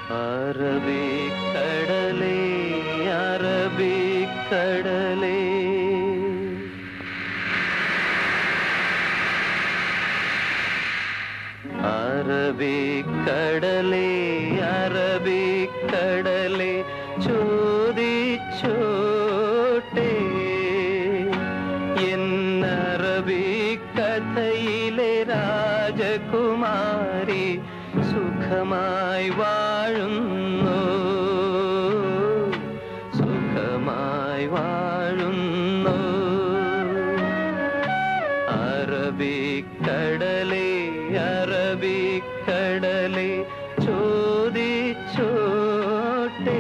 അറബിക്കടലേ അറബിക്കടലേ അറബിക്കടലേ അറബിക്കടലേ ചോദിച്ചോട്ടെ എന്നറബിക്കഥയിലെ രാജകുമാരി സുഖമായി വാഴുന്നു സുഖമായി വാഴുന്നു അറബിക്കടലേ അറബിക്കടലേ ചോദിച്ചോട്ടെ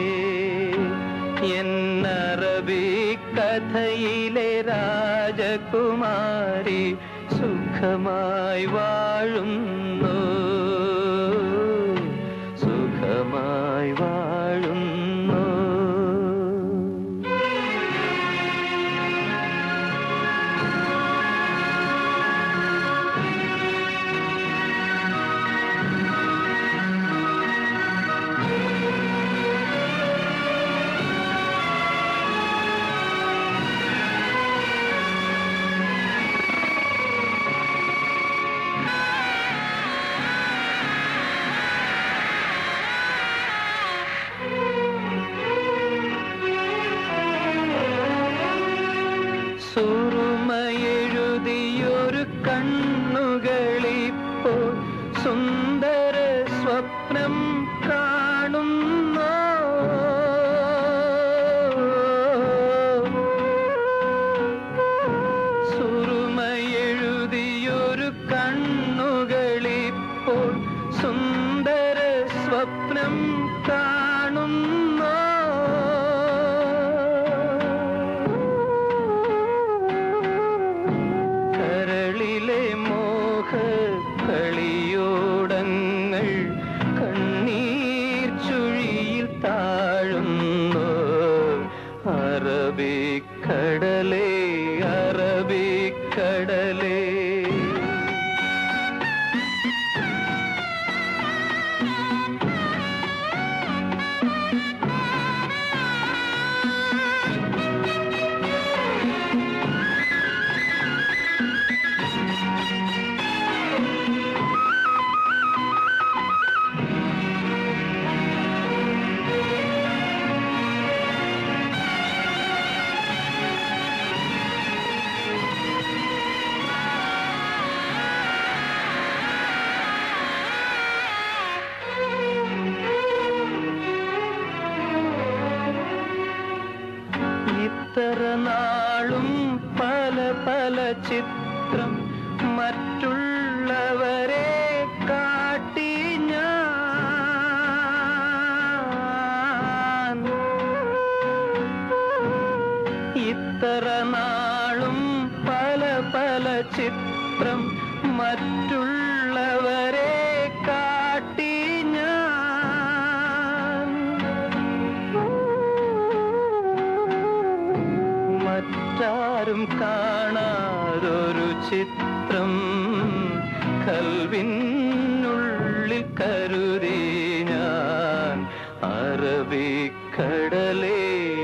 എന്നറബിക്കഥയിലെ രാജകുമാരി സുഖമായി വാഴുന്നു സുഖമായി വാഴുന്നു സുറുമയെഴുതിയൊരു കണ്ണുകളിപ്പോൾ സുന്ദര സ്വപ്നം കാണുന്നു സുറുമയെഴുതിയൊരു കണ്ണുകളിപ്പോൾ സുന്ദര സ്വപ്നം കാണുന്നു കളിയോടങ്ങൾ കണ്ണീർ ചുഴിയിൽ താഴുന്നു അറബിക്കടലേ അറബിക്കടലേ ഇത്ര നാളും പല പല ചിത്രം മറ്റുള്ളവരെ കാട്ടി ഞാൻ ഇത്ര നാളും പല പല ചിത്രം മറ്റുള്ളവരെ കാട്ടി ഞാൻ മറ്റാരും കാണാതൊരു ചിത്രം കൽവിനുള്ളിൽ കരുതി ഞാൻ അറബിക്കടലേ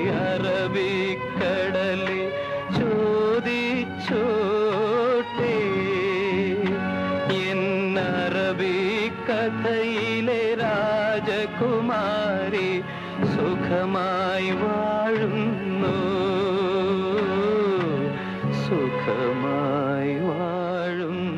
അറബിക്കടലേ ചോദിച്ചോട്ടെ എന്നറബിക്കഥയിലെ രാജകുമാരി സുഖമായി വാഴുന്നു സുഖമായി വാഴുന്നു